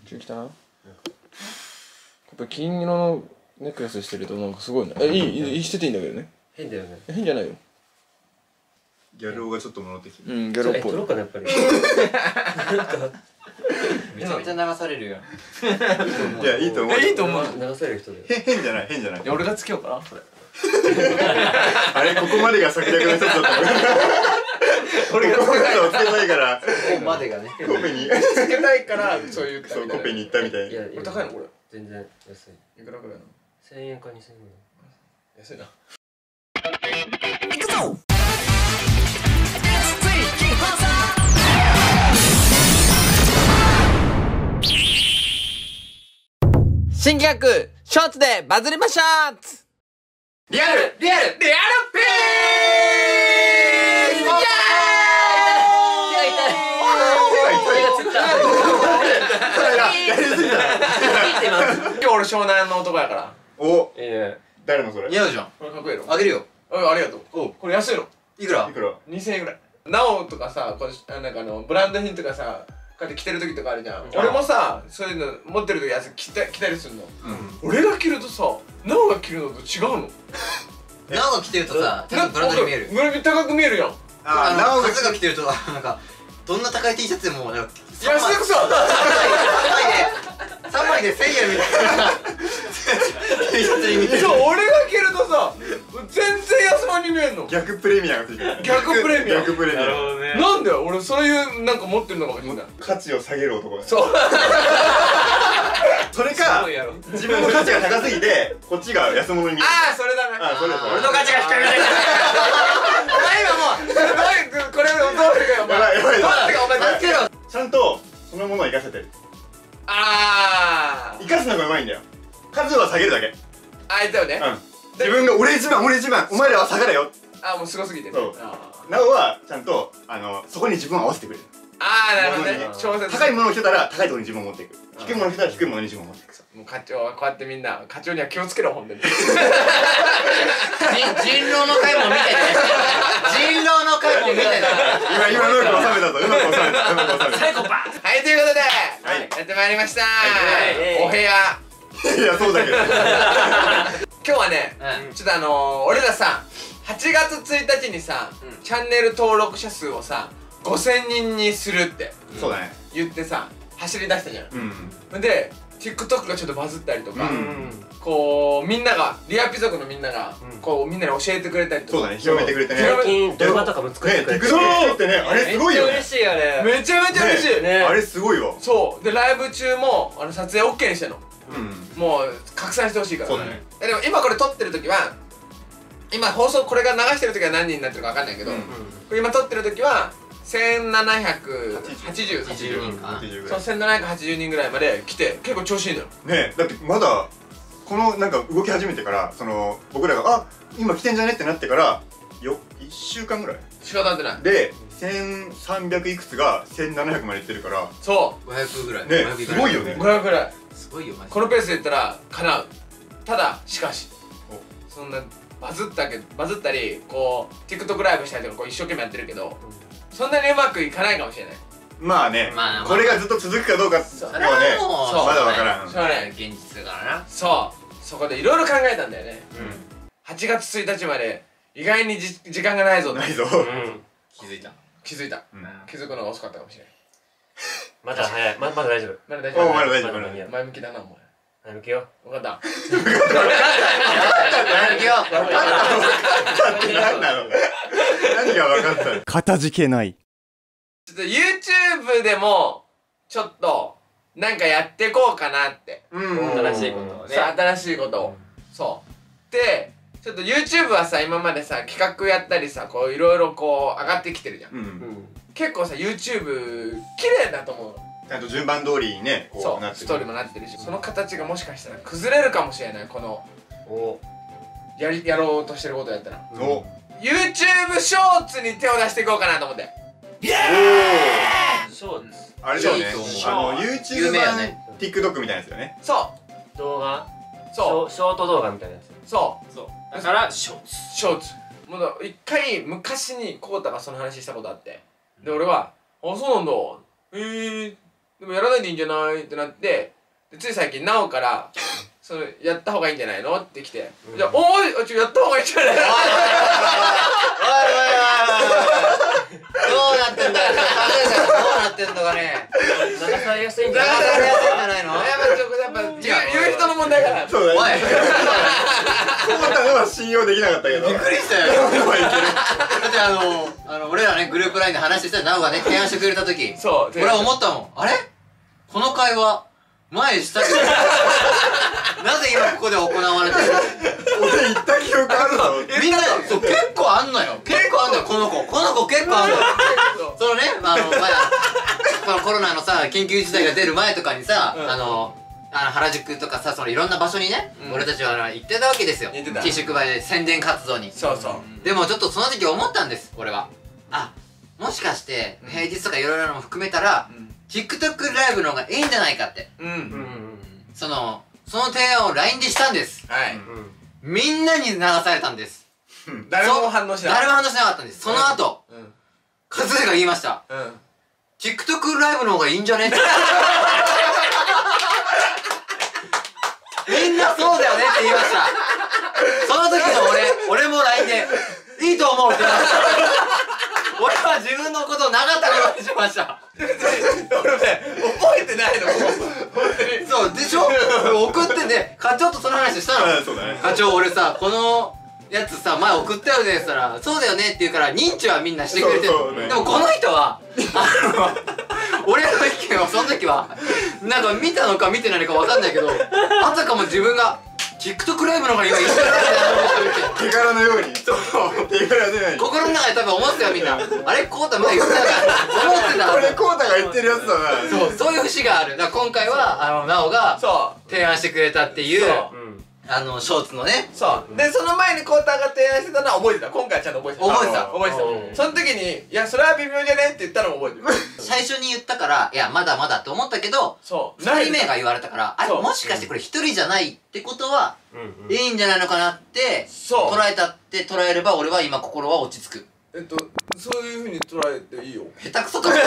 中来たな。やっぱ金色のネックレスしてるとなんかすごいな。いいしてていいんだけどね。 変だよね。 変じゃないよ。 ギャル男がちょっと戻ってきて。 ギャルっぽい。 撮ろうかな、やっぱり。 めちゃめちゃ流されるよ。 いや、いいと思う。 いいと思う。 流される人だよ。 変じゃない、変じゃない。 俺がつけようかな、それ。 あれ、ここまでが策略の一つだったの。俺がつけたいから、 ここまでがね。 コペに、 つけたいからそう言ったそう、 みたいな。 コペに行ったみたいな。 いや、 これ高いのこれ。 全然安い。 いくらくらいなの 1000円か2000円ぐ安いな。 行くぞ。新企画ショーツでバズりましょう。 リアルピース。今日俺湘南の男やから。 お、 いいね。 誰のそれ？ 似合うじゃん。 これかっこいいの。 あげるよ。 ありがとう。これ安いの。 いくらい？くら？ 2000円ぐらい。なおとかさ、これなんかブランド品とかさ、こうやって着てる時とかあるじゃん。俺もさ、そういうの持ってる時着たりするの。俺が着るとさ、なおが着るのと違うの。 なおが着てるとさ、ちょっとブランドに見える。 ブランド高く見えるやん。 なおがカズが着てると、なんか、どんな高い T シャツでも、なんか、 安くさ 3枚で1000円みたいな T シャツに見える。 そう、俺が着るとさ、全然安物に見えんの。 逆プレミアがついてる。 逆プレミア。 逆プレミア。 どね。 なんだよ、俺そういうなんか持ってるのかもしれない。 価値を下げる男だ。 そう。 それか、自分の価値が高すぎて、こっちが安物に見える。 ああ、それだな。 あ、それだ。 俺の価値が低いみたいな。 お前今もう、これどうしてかよ、お前。 やばいやばいどうしてか、お前、どうしてか。 ちゃんと、そのものを生かせてる。 あ生かすのがうまいんだよ。数は下げるだけ。 あいつよね。 自分が俺一番、お前らは下がれよ。 ああ、もうすごすぎてね。 そうなおは、ちゃんと、そこに自分を合わせてくれる。 ああ、なるほどね。小説。 高いものを着てたら、高いところに自分を持っていく。低いものを着てたら、低いものに自分を持っていく。 もう課長はこうやってみんな、課長には気をつけろ、ほんとに。 人狼の回も見てね。人狼の回も見てね。 今うまく収めたぞ。うまく収めた。 サイコパはい、ということで、やってまいりました。お部屋。 いや、そうだけど。 今日はね、ちょっと俺らさ、8月1日にさ、チャンネル登録者数をさ、5000人にするってそうだね。 言ってさ、走り出したじゃん。 うん。 で、TikTok がちょっとバズったりとか、 うんこうみんながリアピ族のみんながこうみんなに教えてくれたりとか、 そうだね、広めてくれてね。 最近動画とかも作ってくれて。 TikTok ってね、あれすごいよね。 嬉しいあれ。 めちゃめちゃ嬉しい。 ねあれすごいわ。 そうでライブ中も撮影 OK にしてんの。 うん。 もう拡散してほしいから。 そうだね。 でも今これ撮ってる時は、今放送これが流してる時は何人になってるか分かんないけど、これ今撮ってる時は1780 80人か。 そう1780人ぐらいまで来て結構調子いいのよ。 ねえ、だってまだこのなんか動き始めてから、僕らが今来てんじゃねってなってから1週間ぐらいしか経ってない。 で1300いくつが1700までいってるから、 そ 500ぐらい。 ねすごいよね。 う500ぐらい。 すごいよ、マジで。 このペースで言ったら叶う。ただしかしそんなバズったりこう TikTok ライブしたりとかこう一生懸命やってるけど、そんなにうまくいかないかもしれない。 まあね、 まあこれがずっと続くかどうかはね、 それはもうそうまだわからん。 そうね、 現実だからな。 そこでいろいろ考えたんだよね。8月1日まで意外に時間がないぞとないぞ。 気づいた。 気づいた。気づくのが遅かったかもしれない。 まだ早い。まだ大丈夫。 まだ大丈夫。 まだ大丈夫。 まだいいや。 前向きだなお前。 向けよ分かった。 やるよ。 何なの？何が分かったの？かたじけない。 ちょっと YouTube でもちょっとなんかやってこうかなって。 新しいことをね。 そう、新しいことを。そうでちょっと YouTube はさ今までさ企画やったりさこういろいろこう上がってきてるじゃん。結構さ YouTube 綺麗だと思うの。 ちゃんと順番通りにね、こうなってる。 ストーリーもなってるし、その形がもしかしたら崩れるかもしれない。このやろうとしてることやったら YouTube ショーツに手を出していこうかなと思って。 そうです。 あれだよね、YouTube 版 TikTok みたいなやつだよね。 そう動画、シそうョート動画みたいなやつ。 そうだからショーツ。 ショーツもう一回昔にコウタがその話したことあって、で俺は「あ、そうなんだ。でもやらなないでいいんじゃないってなって、でつい最近なおからそのやった方がいいんじゃないのって来て、じゃあおいやった方がいいんじゃないのおいどうなってんだよ。どうなってんのかね。 流されやすいんじゃ流ないされやすいんじゃないの。 やっぱ言う人の問題からそうだね。 おいこうたのは信用できなかったけど。 びっくりしたよ。だって俺らねグループラインで話してたなおがね提案してくれた時、 そう俺は思ったもん。あれこの会話前したけどなぜ今ここで行われてる。 俺言った記憶あるの。 みんなそう結構あんのよ。結構あんのよ。この子結構あんのよ。そのねこのコロナのさ緊急事態が出る前とかにさ、原宿とかさ、そのいろんな場所にね、俺たちは行ってたわけですよ。ティッシュ配りで宣伝活動に。 そうそうでもちょっとその時思ったんです俺は。あ、もしかして平日とかいろいろなのも含めたら、TikTok ライブの方がいいんじゃないかって、その提案を LINE でしたんです。 はい、 みんなに流されたんです。 誰も反応しなかった。 誰も反応しなかったんです。その後、カズーが言いました。TikTok ライブの方がいいんじゃねって。みんなそうだよねって言いました。その時の俺も LINE でいいと思うって言いました。俺は自分のことをなかったことにしました。 俺ね覚えてないの本当に。 そうでしょ。送ってね、課長とその話したの。 そうだね。 課長俺さこのやつさ前送ったよねって言ったらそうだよねって言うから認知はみんなしてくれてる。でもこの人は俺の意見をその時はなんか見たのか見てないのか分かんないけど、あたかも自分が TikTok ライブの方が今一緒だって手柄のように。そう手柄のように。 心の中で多分思ってたよみんな。あれコウタ前言ってたから思ってた。 これコウタが言ってるやつだな。 そういう節がある。だから今回はナオがそう提案してくれたっていうショーツのね。 そうでその前にコータが提案してたのは覚えてた。今回はちゃんと覚えてた。覚えてた。その時に「いやそれは微妙じゃね?」って言ったのも覚えてる。 最初に言ったからいやまだまだって思ったけど、 そう 2人目が言われたから、あれもしかしてこれ1人じゃないってことはいいんじゃないのかなってそう捉えれば俺は今心は落ち着く。 そういう風に捉えていいよ。 下手くそかも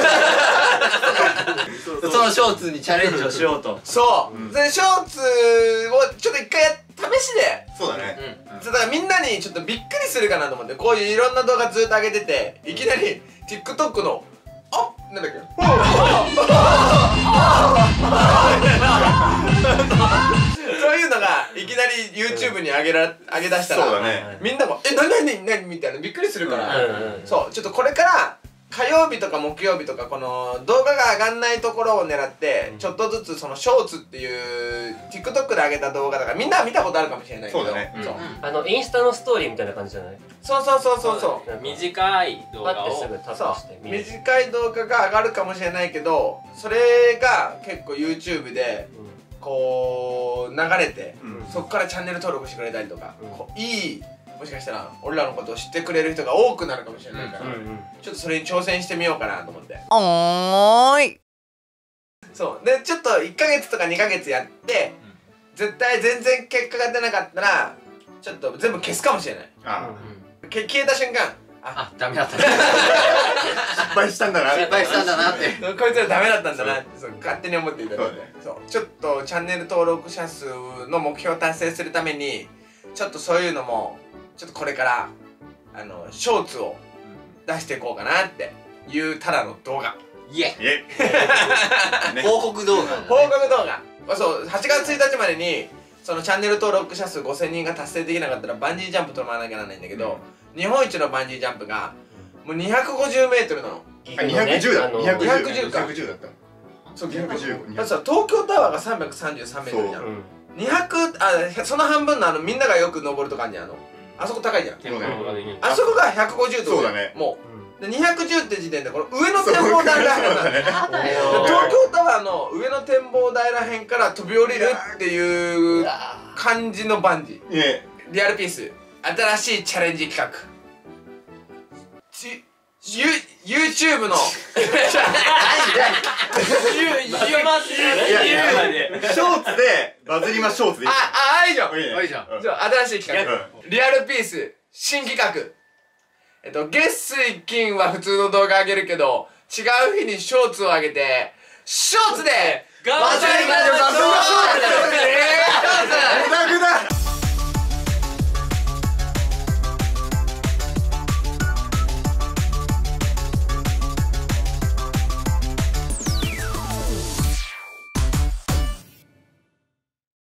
そのショーツにチャレンジをしようと。 そうでショーツをちょっと一回試しで、 そうだね。 だからみんなにちょっとびっくりするかなと思って、こういういろんな動画ずっと上げてていきなり TikTok のなんだっけそういうのがいきなり YouTube に上げ出したら、 そうだね。 みんなも「何?」みたいなびっくりするから、そうちょっとこれから火曜日とか木曜日とかこの動画が上がんないところを狙ってちょっとずつそのショーツっていう TikTok で上げた動画だからみんなは見たことあるかもしれないけど、 そうだね。 インスタのストーリーみたいな感じじゃない？ そう短い動画をパッてすぐタップして見る。 短い動画が上がるかもしれないけど、それが結構 YouTube でこう流れて、そこからチャンネル登録してくれたりとか、こういいもしかしたら俺らのことを知ってくれる人が多くなるかもしれないから、ちょっとそれに挑戦してみようかなと思って。 おーい。 そうでちょっと1ヶ月とか2ヶ月やって、絶対全然結果が出なかったらちょっと全部消すかもしれない。消えた瞬間あ、ダメだったね。 失敗したんだな。 失敗したんだなってこいつらダメだったんだなってそう勝手に思っていただいて、そうちょっとチャンネル登録者数の目標を達成するためにちょっとそういうのもちょっとこれからショーツを出していこうかなっていうただの動画。 イエイイ報告動画。 報告動画。そう8月1日までにそのチャンネル登録者数5000人が達成できなかったらバンジージャンプ取らなきゃならないんだけど、日本一のバンジージャンプがもう250m なの。 210だ。 210か。 210だった。 そう 215。 だってさ東京タワーが 333m じゃん。その半分のみんながよく登るとかあるじゃん。あそこ高いじゃん。あそこが150度。 そうだね。 もうで210って時点でこの上の展望台らへんなんだね。東京タワーの上の展望台らへんから飛び降りるっていう感じのバンジー。リアルピース新しいチャレンジ企画。YouTube のショーツでバズりまショーツでいい。 いいじゃん。 いいじゃん。 新しい企画。リアルピース新企画。月水金は普通の動画上げるけど違う日にショーツを上げてショーツで頑バズりましょう。